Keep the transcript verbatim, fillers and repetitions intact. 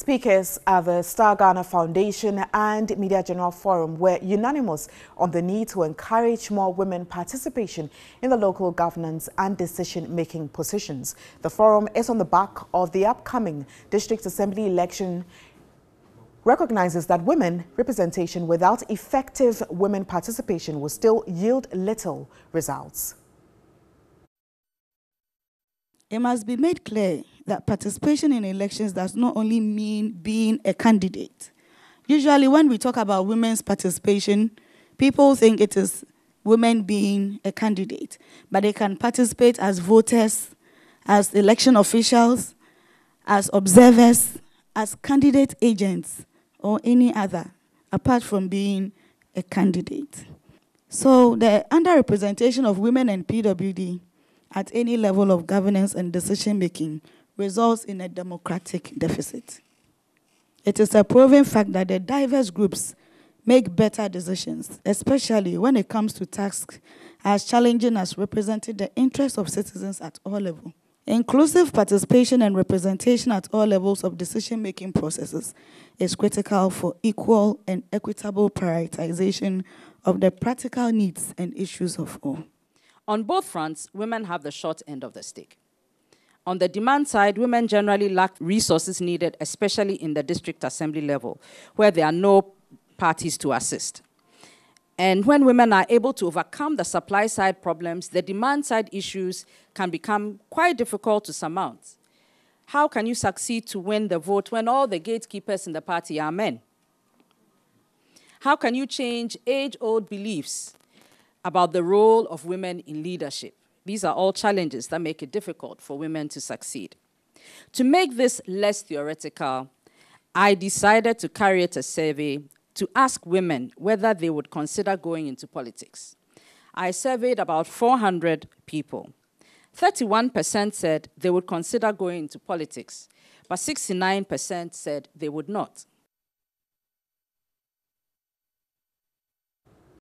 Speakers at the Star Ghana Foundation and Media General Forum were unanimous on the need to encourage more women participation in the local governance and decision-making positions. The forum is on the back of the upcoming District Assembly election, recognizes that women representation without effective women participation will still yield little results. It must be made clear that participation in elections does not only mean being a candidate. Usually when we talk about women's participation, people think it is women being a candidate, but they can participate as voters, as election officials, as observers, as candidate agents, or any other, apart from being a candidate. So the underrepresentation of women and P W D at any level of governance and decision-making results in a democratic deficit. It is a proven fact that the diverse groups make better decisions, especially when it comes to tasks as challenging as representing the interests of citizens at all levels. Inclusive participation and representation at all levels of decision-making processes is critical for equal and equitable prioritization of the practical needs and issues of all. On both fronts, women have the short end of the stick. On the demand side, women generally lack resources needed, especially in the district assembly level, where there are no parties to assist. And when women are able to overcome the supply side problems, the demand side issues can become quite difficult to surmount. How can you succeed to win the vote when all the gatekeepers in the party are men? How can you change age-old beliefs about the role of women in leadership? These are all challenges that make it difficult for women to succeed. To make this less theoretical, I decided to carry out a survey to ask women whether they would consider going into politics. I surveyed about four hundred people. thirty-one percent said they would consider going into politics, but sixty-nine percent said they would not.